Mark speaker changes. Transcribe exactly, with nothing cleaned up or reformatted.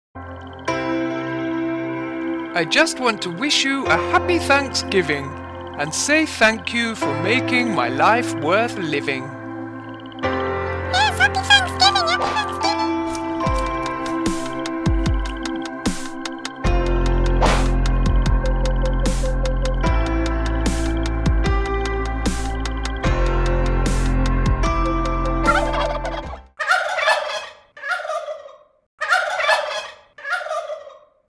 Speaker 1: I just want to wish you a happy Thanksgiving and say thank you for making my life worth living.